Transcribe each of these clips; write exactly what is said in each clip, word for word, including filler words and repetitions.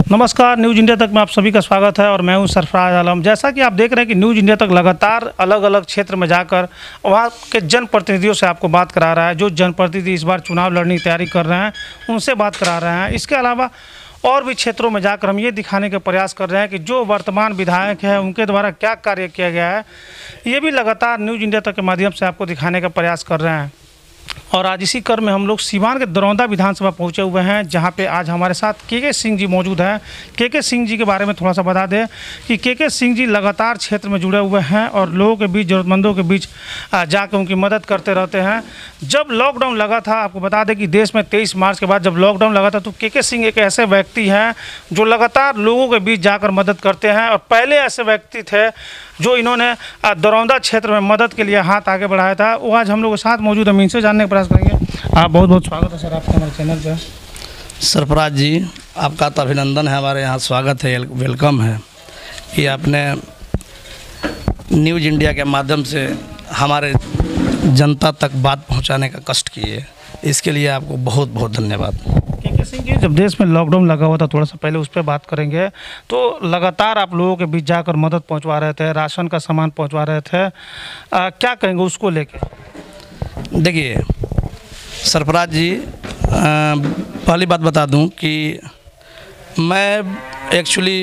नमस्कार, news India तक में आप सभी का स्वागत है और मैं हूं सरफराज आलम। जैसा कि आप देख रहे हैं कि न्यूज़ इंडिया तक लगातार अलग अलग क्षेत्र में जाकर वहां के जनप्रतिनिधियों से आपको बात करा रहा है। जो जनप्रतिनिधि इस बार चुनाव लड़ने की तैयारी कर रहे हैं उनसे बात करा रहे हैं। इसके अलावा और भी क्षेत्रों में जाकर हम ये दिखाने का प्रयास कर रहे हैं कि जो वर्तमान विधायक हैं उनके द्वारा क्या कार्य किया गया है, ये भी लगातार न्यूज़ इंडिया तक के माध्यम से आपको दिखाने का प्रयास कर रहे हैं। और आज इसी क्रम में हम लोग सीवान के दरौंदा विधानसभा पहुंचे हुए हैं, जहां पे आज हमारे साथ के के सिंह जी मौजूद हैं। के के सिंह जी के बारे में थोड़ा सा बता दें कि के के सिंह जी लगातार क्षेत्र में जुड़े हुए हैं और लोगों के बीच, ज़रूरतमंदों के बीच जाकर उनकी मदद करते रहते हैं। जब लॉकडाउन लगा था, आपको बता दें कि देश में तेईस मार्च के बाद जब लॉकडाउन लगा था, तो के के सिंह एक ऐसे व्यक्ति हैं जो लगातार लोगों के बीच जाकर मदद करते हैं। और पहले ऐसे व्यक्ति थे जो इन्होंने दरौंदा क्षेत्र में मदद के लिए हाथ आगे बढ़ाया था। वो आज हम लोग के साथ मौजूद है, इनसे जानने का प्रयास करेंगे। आप बहुत बहुत स्वागत है सर आपका हमारे चैनल पे। सरफराज जी, आपका तो अभिनंदन है, हमारे यहाँ स्वागत है, वेलकम है कि आपने न्यूज़ इंडिया के माध्यम से हमारे जनता तक बात पहुँचाने का कष्ट किए, इसके लिए आपको बहुत बहुत धन्यवाद। के के सिंह जी, जब देश में लॉकडाउन लगा हुआ था, थोड़ा सा पहले उस पर बात करेंगे, तो लगातार आप लोगों के बीच जाकर मदद पहुंचवा रहे थे, राशन का सामान पहुंचवा रहे थे, आ, क्या कहेंगे उसको लेके? देखिए सरफराज जी, आ, पहली बात बता दूं कि मैं एक्चुअली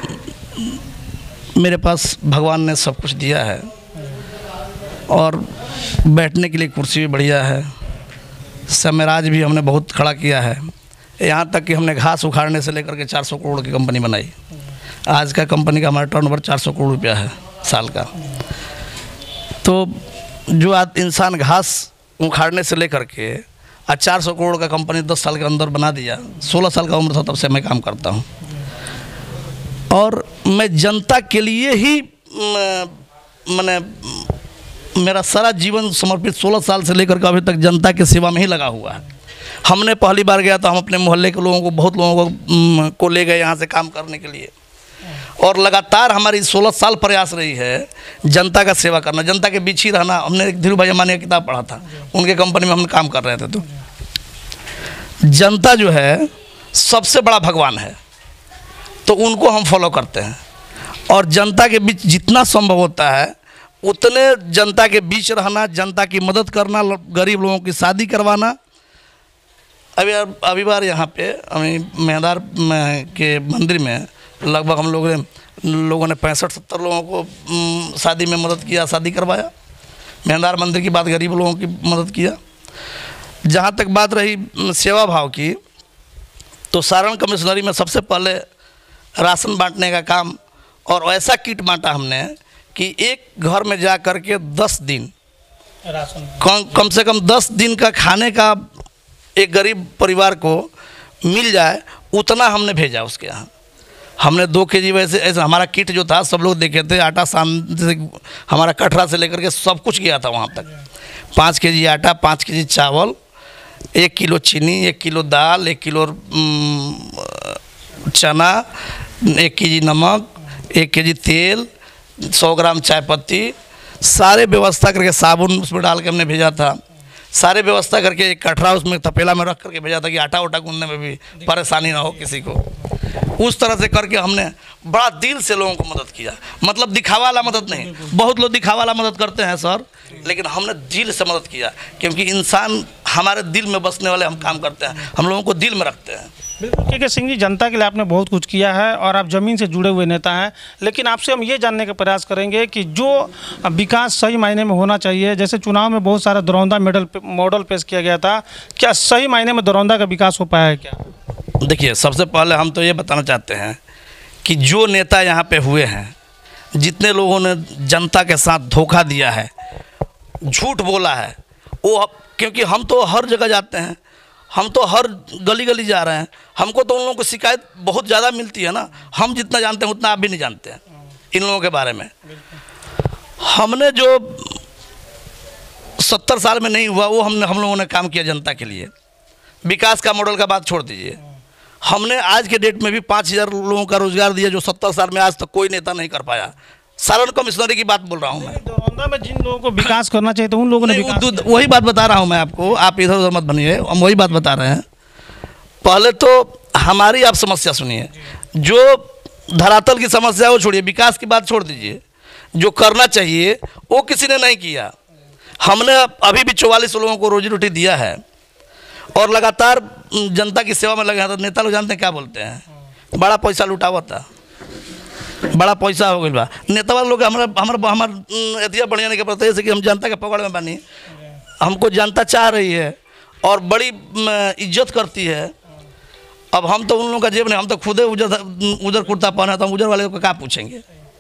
मेरे पास भगवान ने सब कुछ दिया है और बैठने के लिए कुर्सी भी बढ़िया है, समराज भी हमने बहुत खड़ा किया है। यहाँ तक कि हमने घास उखाड़ने से लेकर के चार सौ करोड़ की कंपनी बनाई। आज का कंपनी का हमारा टर्नओवर चार सौ करोड़ रुपया है साल का। तो जो आज इंसान घास उखाड़ने से लेकर के आज चार सौ करोड़ का कंपनी दस साल के अंदर बना दिया, सोलह साल का उम्र था तब से मैं काम करता हूँ और मैं जनता के लिए ही मैंने मेरा सारा जीवन समर्पित सोलह साल से लेकर के अभी तक जनता की सेवा में ही लगा हुआ है। हमने पहली बार गया तो हम अपने मोहल्ले के लोगों को, बहुत लोगों को को ले गए यहाँ से काम करने के लिए और लगातार हमारी सोलह साल प्रयास रही है जनता का सेवा करना, जनता के बीच ही रहना। हमने एक धीरू भाई अमानी की किताब पढ़ा था, उनके कंपनी में हम काम कर रहे थे। तो जनता जो है सबसे बड़ा भगवान है, तो उनको हम फॉलो करते हैं और जनता के बीच जितना संभव होता है उतने जनता के बीच रहना, जनता की मदद करना, गरीब लोगों की शादी करवाना। अभी अभी बार यहाँ पे हमें मेहदार के मंदिर में लगभग हम लोगों ने लोगों ने पैंसठ सत्तर लोगों को शादी में मदद किया, शादी करवाया। मेहदार मंदिर की बात, गरीब लोगों की मदद किया। जहाँ तक बात रही सेवा भाव की, तो सारण कमिश्नरी में सबसे पहले राशन बांटने का काम और ऐसा किट बांटा हमने कि एक घर में जा कर के दस दिन राशन कम कम से कम दस दिन का खाने का एक गरीब परिवार को मिल जाए, उतना हमने भेजा उसके यहाँ। हमने दो के जी वैसे ऐसा हमारा किट जो था सब लोग देखे थे, आटा शाम से हमारा कटरा से लेकर के सब कुछ गया था वहाँ तक। पाँच के जी आटा, पाँच के जी चावल, एक किलो चीनी, एक किलो दाल, एक किलो चना, एक के जी नमक, एक के जी तेल, सौ ग्राम चाय पत्ती, सारे व्यवस्था करके साबुन उसमें डाल के हमने भेजा था। सारे व्यवस्था करके एक कटरा उसमें तपेला में रख करके भेजा था कि आटा उटा गूंदने में भी परेशानी ना हो किसी को। उस तरह से करके हमने बड़ा दिल से लोगों को मदद किया। मतलब दिखावा वाला मदद नहीं, बहुत लोग दिखावा वाला मदद करते हैं सर, लेकिन हमने दिल से मदद किया क्योंकि इंसान हमारे दिल में बसने वाले हम काम करते हैं, हम लोगों को दिल में रखते हैं। बिल्कुल के के सिंह जी, जनता के लिए आपने बहुत कुछ किया है और आप ज़मीन से जुड़े हुए नेता हैं, लेकिन आपसे हम ये जानने का प्रयास करेंगे कि जो विकास सही मायने में होना चाहिए, जैसे चुनाव में बहुत सारा दरौंदा मॉडल मॉडल पेश किया गया था, क्या सही मायने में दरौंदा का विकास हो पाया है क्या? देखिए, सबसे पहले हम तो ये बताना चाहते हैं कि जो नेता यहाँ पे हुए हैं, जितने लोगों ने जनता के साथ धोखा दिया है, झूठ बोला है, वो, क्योंकि हम तो हर जगह जाते हैं, हम तो हर गली गली जा रहे हैं, हमको तो उन लोगों को शिकायत बहुत ज़्यादा मिलती है ना। हम जितना जानते हैं उतना आप भी नहीं जानते हैं इन लोगों के बारे में। हमने जो सत्तर साल में नहीं हुआ वो हमने हम लोगों ने काम किया जनता के लिए। विकास का मॉडल का बात छोड़ दीजिए, हमने आज के डेट में भी पाँच हज़ार लोगों का रोज़गार दिया, जो सत्तर साल में आज तक कोई नेता नहीं कर पाया। सारण कमिश्नरी की बात बोल रहा हूँ मैं। दरौंदा में जिन लोगों को विकास करना चाहिए तो उन लोगों ने विकास, वही बात बता रहा हूँ मैं आपको, आप इधर उधर मत बनिए, हम वही बात बता रहे हैं। पहले तो हमारी आप समस्या सुनिए। जो धरातल की समस्या वो छोड़िए, विकास की बात छोड़ दीजिए, जो करना चाहिए वो किसी ने नहीं किया। हमने अभी भी चौवालीस लोगों को रोजी रोटी दिया है और लगातार जनता की सेवा में लगे हैं। तो नेता लोग जानते हैं क्या बोलते हैं, बड़ा पैसा लुटा हुआ था, बड़ा पैसा हो गया बा। नेता वाले लोग हमारा हमारा हमारा एतिया बढ़िया नहीं कर पाते, जैसे कि हम जनता के पकड़ में बनी, हमको जनता चाह रही है और बड़ी इज्जत करती है। अब हम तो उन लोगों का जेब नहीं, हम तो खुदे उजर उजर कुर्ता पहना, तो हम उजर वाले को क्या पूछेंगे।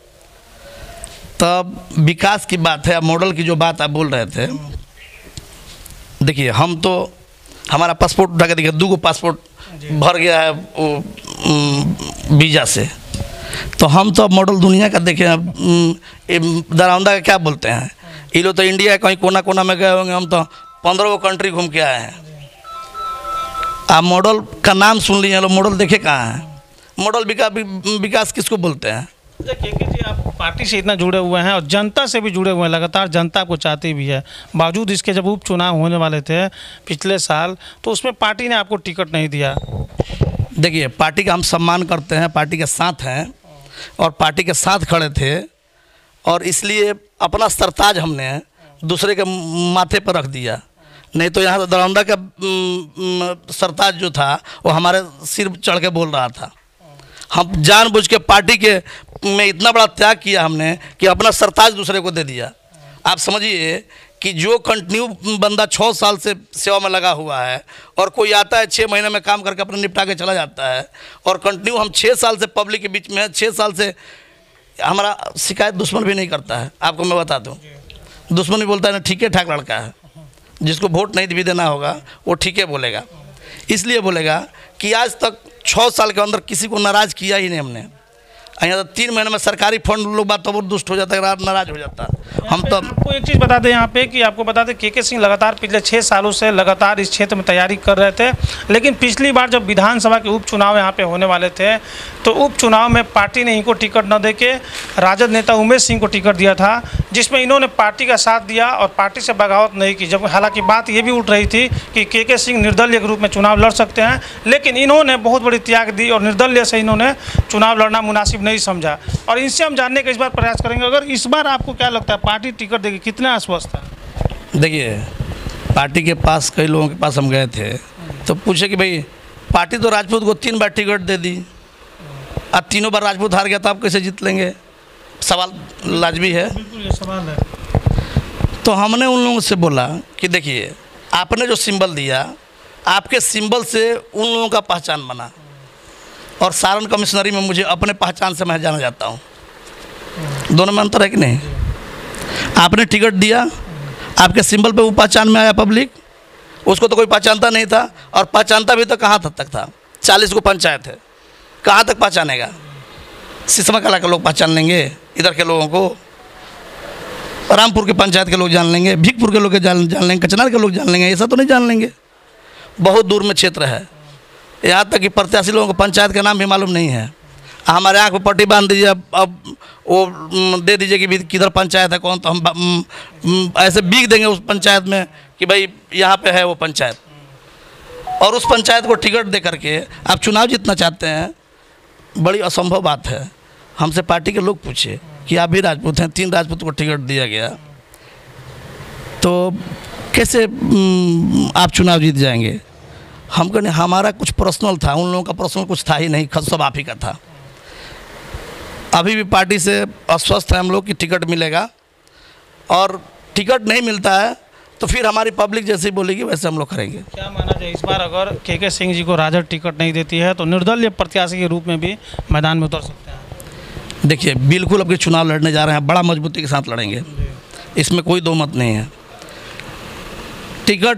तब विकास की बात है, मॉडल की जो बात आप बोल रहे थे, देखिए हम तो हमारा पासपोर्ट उठा के देखिए, दो गो पासपोर्ट भर गया है वो वीज़ा से। तो हम तो अब मॉडल दुनिया का देखे हैं। दरौंदा का क्या बोलते हैं, ये लोग तो इंडिया कहीं कोना कोना में गए होंगे, हम तो पंद्रह वो कंट्री घूम के आए हैं। आप मॉडल का नाम सुन लिए लोग, मॉडल देखे कहाँ हैं? मॉडल विकास विकास किसको बोलते हैं? देखिए जी, आप पार्टी से इतना जुड़े हुए हैं और जनता से भी जुड़े हुए हैं, लगातार जनता आपको चाहती भी है। बावजूद इसके जब उपचुनाव होने वाले थे पिछले साल, तो उसमें पार्टी ने आपको टिकट नहीं दिया। देखिए, पार्टी का हम सम्मान करते हैं, पार्टी के साथ हैं और पार्टी के साथ खड़े थे, और इसलिए अपना सरताज हमने दूसरे के माथे पर रख दिया। नहीं तो यहाँ दरौंदा का सरताज जो था वो हमारे सिर चढ़ के बोल रहा था। हम जानबूझ के पार्टी के में इतना बड़ा त्याग किया हमने कि अपना सरताज दूसरे को दे दिया। आप समझिए कि जो कंटिन्यू बंदा छः साल से सेवा में लगा हुआ है और कोई आता है छः महीने में काम करके अपना निपटा के चला जाता है, और कंटिन्यू हम छः साल से पब्लिक के बीच में है, छः साल से हमारा शिकायत दुश्मन भी नहीं करता है। आपको मैं बता दूं, दुश्मन भी बोलता है ना ठीक है ठाक लड़का है, जिसको वोट नहीं भी देना होगा वो ठीक है बोलेगा। इसलिए बोलेगा कि आज तक छः साल के अंदर किसी को नाराज़ किया ही नहीं हमने। यहाँ तो तीन महीने में सरकारी फंड लोग बात तो बहुत दुष्ट हो जाता है, नाराज हो जाता है। हम तो आपको एक चीज़ बता दें यहाँ पे कि आपको बता दें के के सिंह लगातार पिछले छः सालों से लगातार इस क्षेत्र में तैयारी कर रहे थे, लेकिन पिछली बार जब विधानसभा के उपचुनाव यहाँ पे होने वाले थे तो उपचुनाव में पार्टी ने इनको टिकट न देके राजद नेता उमेश सिंह को टिकट दिया था, जिसमें इन्होंने पार्टी का साथ दिया और पार्टी से बगावत नहीं की। जब हालांकि बात ये भी उठ रही थी कि के के सिंह निर्दलीय के रूप में चुनाव लड़ सकते हैं, लेकिन इन्होंने बहुत बड़ी त्याग दी और निर्दलीय से इन्होंने चुनाव लड़ना मुनासिब नहीं समझा। और इनसे हम जानने का इस बार प्रयास करेंगे, अगर इस बार आपको क्या लगता है पार्टी टिकट देगी, कितने आश्वस्त है? देखिए, पार्टी के पास कई लोगों के पास हम गए थे तो पूछे कि भाई पार्टी तो राजपूत को तीन बार टिकट दे दी, अब तीनों बार राजपूत हार गया तो आप कैसे जीत लेंगे? सवाल लाजमी है। बिल्कुल ये सवाल है। तो हमने उन लोगों से बोला कि देखिए, आपने जो सिंबल दिया, आपके सिंबल से उन लोगों का पहचान बना, और सारण कमिश्नरी में मुझे अपने पहचान से मैं जाना जाता हूँ। दोनों में अंतर है कि नहीं? आपने टिकट दिया, आपके सिंबल पे वो पहचान में आया पब्लिक, उसको तो कोई पहचानता नहीं था, और पहचानता भी तो कहाँ तक था? चालीस को पंचायत है, कहाँ तक पहचानेगा? सिसमा कला के लोग पहचान लेंगे, इधर के लोगों को रामपुर के पंचायत के लोग जान लेंगे, भिकपुर के लोग जान जान लेंगे, कचनार के लोग जान लेंगे, ऐसा तो नहीं जान लेंगे। बहुत दूर में क्षेत्र है, यहाँ तक कि प्रत्याशी लोगों को पंचायत का नाम भी मालूम नहीं है। हमारे आँख में पट्टी बांध दीजिए, अब अब वो दे दीजिए कि किधर पंचायत है कौन, तो हम ऐसे बीक देंगे उस पंचायत में कि भाई यहाँ पे है वो पंचायत, और उस पंचायत को टिकट दे करके आप चुनाव जीतना चाहते हैं, बड़ी असंभव बात है। हमसे पार्टी के लोग पूछे कि आप भी राजपूत हैं, तीन राजपूत को टिकट दिया गया, तो कैसे आप चुनाव जीत जाएंगे? हम कहने हमारा कुछ पर्सनल था, उन लोगों का पर्सनल कुछ था ही नहीं, खद सब आप ही का था। अभी भी पार्टी से अस्वस्थ है हम लोग कि टिकट मिलेगा, और टिकट नहीं मिलता है तो फिर हमारी पब्लिक जैसे बोलेगी वैसे हम लोग करेंगे। क्या माना जाए, इस बार अगर के के सिंह जी को राजद टिकट नहीं देती है तो निर्दलीय प्रत्याशी के रूप में भी मैदान में उतर सकते हैं? देखिए, बिल्कुल अब के चुनाव लड़ने जा रहे हैं, बड़ा मजबूती के साथ लड़ेंगे, इसमें कोई दो मत नहीं है। टिकट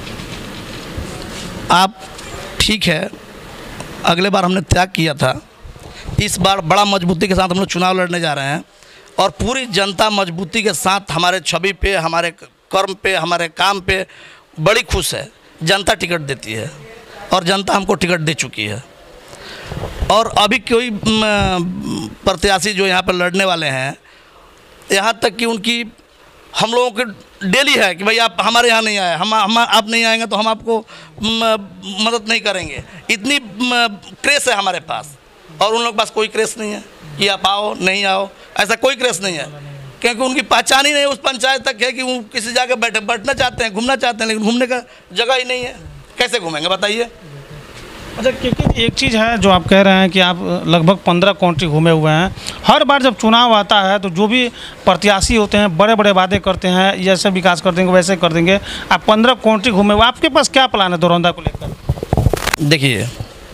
आप ठीक है, अगले बार हमने त्याग किया था, इस बार बड़ा मजबूती के साथ हम लोग चुनाव लड़ने जा रहे हैं, और पूरी जनता मजबूती के साथ हमारे छवि पे, हमारे कर्म पे, हमारे काम पे बड़ी खुश है। जनता टिकट देती है और जनता हमको टिकट दे चुकी है। और अभी कोई प्रत्याशी जो यहाँ पर लड़ने वाले हैं, यहाँ तक कि उनकी हम लोगों की डेली है कि भाई आप हमारे यहाँ नहीं आए, हम हम आप नहीं आएंगे तो हम आपको मदद नहीं करेंगे, इतनी क्रेज़ है हमारे पास। और उन लोग के पास कोई क्रेस नहीं है कि आप आओ नहीं आओ, ऐसा कोई क्रेस नहीं है, क्योंकि उनकी पहचान ही नहीं उस पंचायत तक है कि वो किसी जगह बैठे बैठना चाहते हैं, घूमना चाहते हैं, लेकिन घूमने का जगह ही नहीं है, कैसे घूमेंगे बताइए। अच्छा क्योंकि एक चीज़ है जो आप कह रहे हैं कि आप लगभग पंद्रह काउंटी घूमे हुए हैं। हर बार जब चुनाव आता है तो जो भी प्रत्याशी होते हैं बड़े बड़े वादे करते हैं, जैसे विकास कर देंगे वैसे कर देंगे। आप पंद्रह काउंटी घूमे हुए, आपके पास क्या प्लान है दरौंदा को लेकर? देखिए,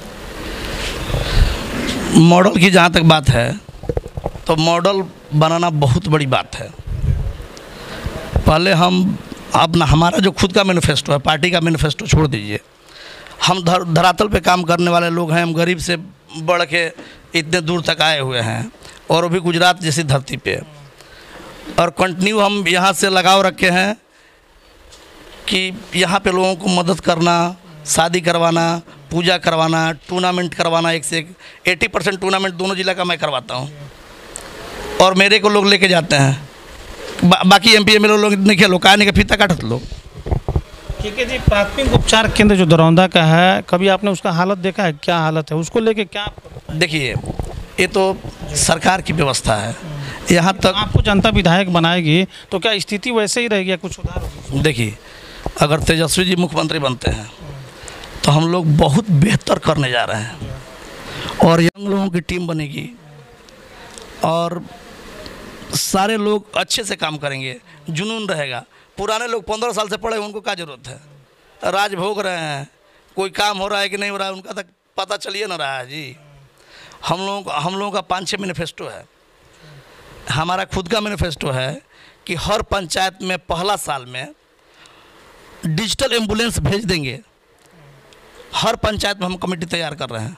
मॉडल की जहाँ तक बात है तो मॉडल बनाना बहुत बड़ी बात है। पहले हम अपना हमारा जो खुद का मैनिफेस्टो है, पार्टी का मैनिफेस्टो छोड़ दीजिए, हम धर धरातल पे काम करने वाले लोग हैं। हम गरीब से बढ़ के इतने दूर तक आए हुए हैं, और वो भी गुजरात जैसी धरती पे, और कंटिन्यू हम यहाँ से लगाव रखे हैं कि यहाँ पे लोगों को मदद करना, शादी करवाना, पूजा करवाना, टूर्नामेंट करवाना। एक से एक अस्सी परसेंट टूर्नामेंट दोनों जिला का मैं करवाता हूँ, और मेरे को लोग लेके जाते हैं। बा, बाकी एम पी एम एल लोग नहीं खेलो, कहा नहीं का फीता काटत लो। ठीक है जी, प्राथमिक उपचार केंद्र जो दरौंदा का है, कभी आपने उसका हालत देखा है? क्या हालत है उसको लेके? क्या देखिए, ये तो सरकार की व्यवस्था है। यहाँ तक आपको जनता विधायक बनाएगी तो क्या स्थिति वैसे ही रहेगी या कुछ सुधार होगी? देखिए, अगर तेजस्वी जी मुख्यमंत्री बनते हैं तो हम लोग बहुत बेहतर करने जा रहे हैं, और यंग लोगों की टीम बनेगी, और सारे लोग अच्छे से काम करेंगे, जुनून रहेगा। पुराने लोग पंद्रह साल से पढ़े, उनको क्या जरूरत है? राज भोग रहे हैं, कोई काम हो रहा है कि नहीं हो रहा है उनका तक पता चलिए ना रहा है जी। हम लोगों हम लोगों का पाँच छः मैनिफेस्टो है। हमारा खुद का मैनिफेस्टो है कि हर पंचायत में पहला साल में डिजिटल एम्बुलेंस भेज देंगे। हर पंचायत में हम कमेटी तैयार कर रहे हैं,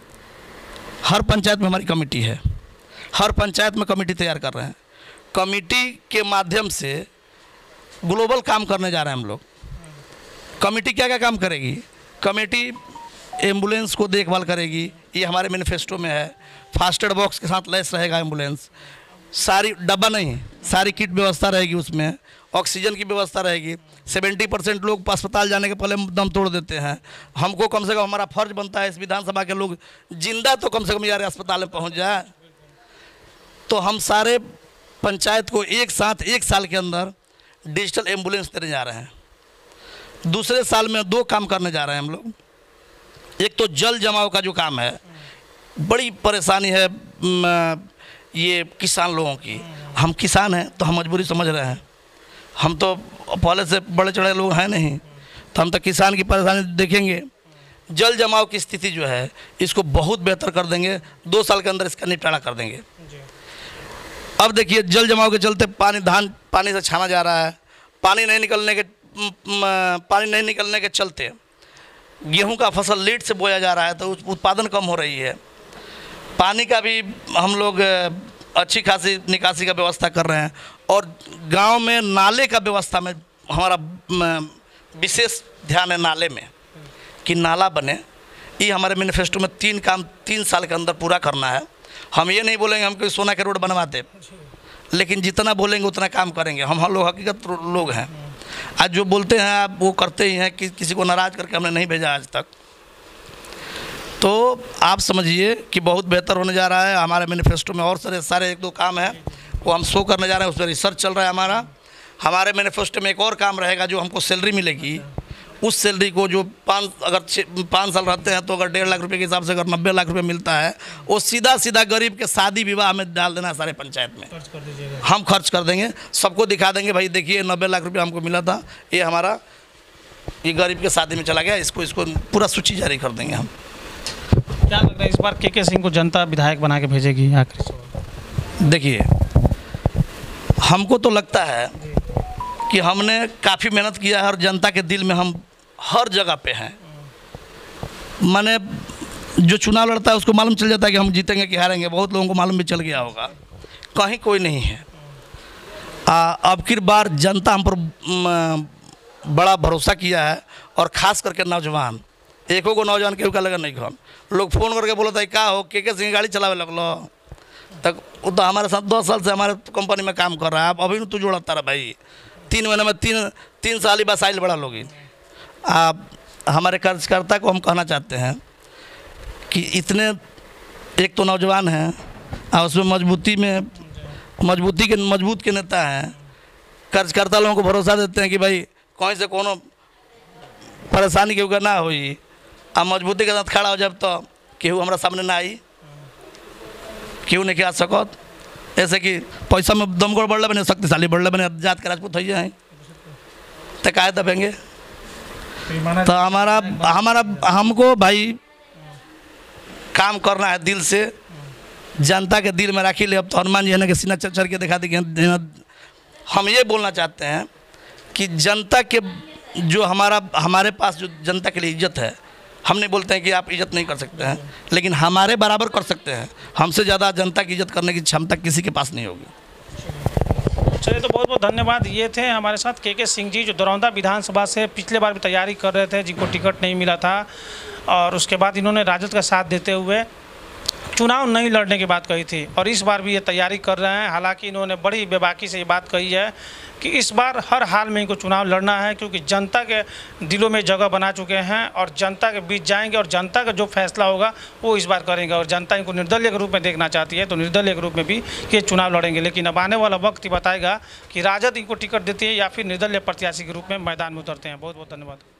हर पंचायत में हमारी कमेटी है, हर पंचायत में कमेटी तैयार कर रहे हैं। कमेटी के माध्यम से ग्लोबल काम करने जा रहे हैं हम लोग। कमेटी क्या क्या काम करेगी? कमेटी एम्बुलेंस को देखभाल करेगी, ये हमारे मैनिफेस्टो में है। फास्ट एड बॉक्स के साथ लैस रहेगा एम्बुलेंस, सारी डब्बा नहीं, सारी किट व्यवस्था रहेगी उसमें, ऑक्सीजन की व्यवस्था रहेगी। सत्तर परसेंट लोग अस्पताल जाने के पहले दम तोड़ देते हैं। हमको कम से कम, हमारा फर्ज बनता है इस विधानसभा के लोग जिंदा तो कम से कम यार अस्पताल में पहुँच जाए। तो हम सारे पंचायत को एक साथ एक साल के अंदर डिजिटल एम्बुलेंस देने जा रहे हैं। दूसरे साल में दो काम करने जा रहे हैं हम लोग। एक तो जल जमाव का जो काम है, बड़ी परेशानी है ये किसान लोगों की। हम किसान हैं तो हम मजबूरी समझ रहे हैं, हम तो पहले से बड़े चढ़े लोग हैं नहीं, तो हम तो किसान की परेशानी देखेंगे। जल जमाव की स्थिति जो है इसको बहुत बेहतर कर देंगे, दो साल के अंदर इसका निपटारा कर देंगे। अब देखिए, जल जमाव के चलते पानी धान पानी से छाना जा रहा है, पानी नहीं निकलने के पानी नहीं निकलने के चलते गेहूं का फसल लेट से बोया जा रहा है, तो उत्पादन कम हो रही है। पानी का भी हम लोग अच्छी खासी निकासी का व्यवस्था कर रहे हैं, और गांव में नाले का व्यवस्था में हमारा विशेष ध्यान है, नाले में कि नाला बने। ये हमारे मैनिफेस्टो में तीन काम तीन साल के अंदर पूरा करना है। हम ये नहीं बोलेंगे हम कोई सोना के रोड बनवाते, लेकिन जितना बोलेंगे उतना काम करेंगे। हम हम लोग हकीकत लोग हैं, आज जो बोलते हैं आप वो करते ही हैं, कि किसी को नाराज़ करके हमने नहीं भेजा आज तक। तो आप समझिए कि बहुत बेहतर होने जा रहा है। हमारे मैनिफेस्टो में और सारे सारे एक दो काम हैं वो हम शो करने जा रहे हैं, उस पर रिसर्च चल रहा है हमारा। हमारे मैनिफेस्टो में एक और काम रहेगा, जो हमको सैलरी मिलेगी, उस सैलरी को जो पाँच अगर पाँच साल रहते हैं तो अगर डेढ़ लाख रुपए के हिसाब से अगर नब्बे लाख रुपए मिलता है, वो सीधा सीधा गरीब के शादी विवाह में डाल देना है। सारे पंचायत में खर्च कर दीजिएगा, हम खर्च कर देंगे, सबको दिखा देंगे, भाई देखिए नब्बे लाख रुपये हमको मिला था, ये हमारा ये गरीब के शादी में चला गया, इसको इसको पूरा सूची जारी कर देंगे हम। क्या लग रहा है इस बार के के सिंह को जनता विधायक बना के भेजेगी? आखिरी देखिए, हमको तो लगता है कि हमने काफ़ी मेहनत किया है, और जनता के दिल में हम हर जगह पे हैं। माने जो चुनाव लड़ता है उसको मालूम चल जाता है कि हम जीतेंगे कि हारेंगे। बहुत लोगों को मालूम भी चल गया होगा, कहीं कोई नहीं है। आ, अब की बार जनता हम पर म, बड़ा भरोसा किया है, और ख़ास करके नौजवान। एको को नौजवान केहू का लगा नहीं खान, लोग फ़ोन करके बोला था क्या हो के के सिंह गाड़ी चलावे लगलो, तक वो तो हमारे साथ दस साल से हमारे कंपनी में काम कर रहा है। अब अभी तू जोड़ता रहा भाई, तीन महीने में तीन तीन साल ही बस आइल बड़ा लोग। आप हमारे कार्यकर्ता को हम कहना चाहते हैं कि इतने एक तो नौजवान हैं और उसमें मजबूती में मजबूती के मजबूत के नेता हैं। कार्यकर्ता लोगों को भरोसा देते हैं कि भाई कहीं से कोनो परेशानी केहू का ना होई, आ मजबूती के साथ खड़ा हो जब तो केहू हमारा सामने ना आई, केहू नहीं आ सकत। ऐसे कि पैसा में दमगोड़ बढ़ले बने, शक्तिशाली बढ़ले बने, जात के राजपूत हो जाए तो काहे दबेंगे। तो हमारा हमारा हमको भाई काम करना है दिल से, जनता के दिल में राखी ले। अब तो हनुमान जी है ना कि सीना चढ़ के दिखा दी। हम ये बोलना चाहते हैं कि जनता के जो हमारा हमारे पास जो जनता के लिए इज्जत है, हम नहीं बोलते हैं कि आप इज्जत नहीं कर सकते हैं, लेकिन हमारे बराबर कर सकते हैं। हमसे ज़्यादा जनता की इज्जत करने की क्षमता किसी के पास नहीं होगी। चलिए, तो बहुत बहुत धन्यवाद। ये थे हमारे साथ के के सिंह जी, जो दरौंदा विधानसभा से पिछले बार भी तैयारी कर रहे थे, जिनको टिकट नहीं मिला था, और उसके बाद इन्होंने राजद का साथ देते हुए चुनाव नहीं लड़ने की बात कही थी, और इस बार भी ये तैयारी कर रहे हैं। हालांकि इन्होंने बड़ी बेबाकी से ये बात कही है कि इस बार हर हाल में इनको चुनाव लड़ना है, क्योंकि जनता के दिलों में जगह बना चुके हैं और जनता के बीच जाएंगे, और जनता का जो फैसला होगा वो इस बार करेंगे। और जनता इनको निर्दलीय के रूप में देखना चाहती है, तो निर्दलीय के रूप में भी ये चुनाव लड़ेंगे। लेकिन अब आने वाला वक्त ही बताएगा कि राजद इनको टिकट देती है या फिर निर्दलीय प्रत्याशी के रूप में मैदान में उतरते हैं। बहुत बहुत धन्यवाद।